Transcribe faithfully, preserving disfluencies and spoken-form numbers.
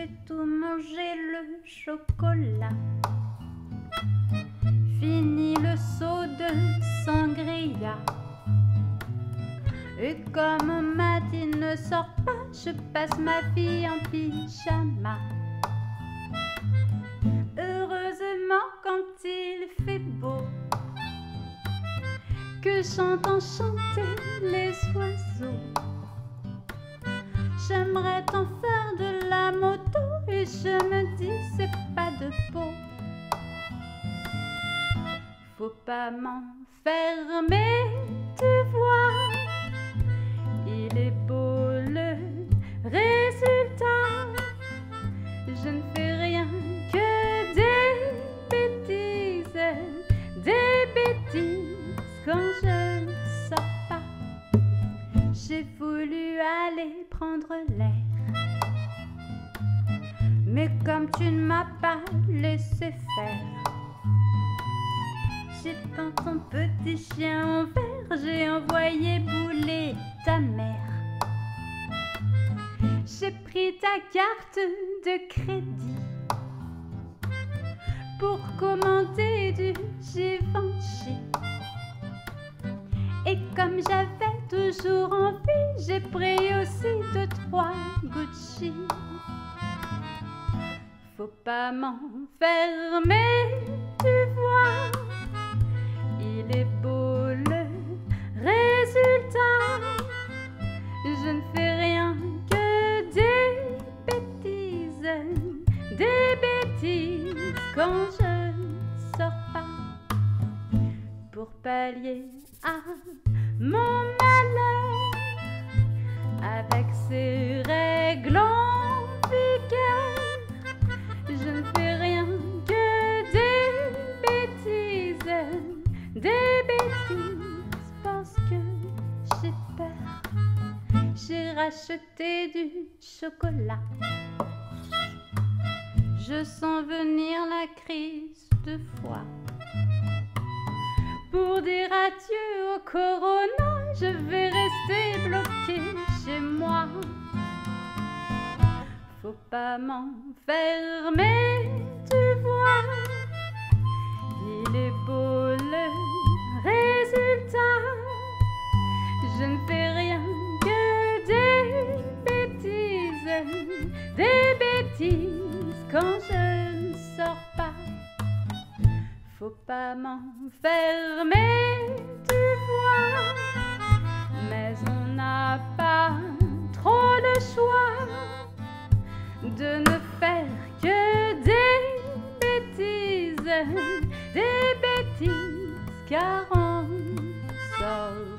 j'ai tout mangé le chocolat. Fini le seau de sangria. Et comme Maddy ne sort pas, je passe ma vie en pyjama. Heureusement quand il fait beau, que j'entends chanter les oiseaux. J'aimerais t'en faire de la moto et je me dis c'est pas de peau. Faut pas m'enfermer, tu vois. Il est beau le résultat. Je ne fais rien que des bêtises, des bêtises quand je ne sors pas. J'ai voulu aller prendre l'air, mais comme tu ne m'as pas laissé faire, j'ai peint ton petit chien en vert, j'ai envoyé bouler ta mère. J'ai pris ta carte de crédit pour commander du Givenchy. Et comme j'avais toujours envie, j'ai pris aussi deux, trois Gucci. Faut pas m'enfermer, tu vois. Il est beau le résultat. Je ne fais rien que des bêtises, des bêtises quand je ne sors pas. Pour pallier à mon malheur, avec ces règles en vigueur, je ne fais rien que des bêtises, des bêtises parce que j'ai peur. J'ai racheté du chocolat. Je sens venir la crise de foie. Pour dire adieu au corona, je vais rester bloqué chez moi. Faut pas m'enfermer, tu vois. Il est beau le résultat. Je ne fais rien que des bêtises, des bêtises quand je ne sors pas. Faut pas m'enfermer, tu vois, mais on n'a pas trop le choix de ne faire que des bêtises, des bêtises, car on sort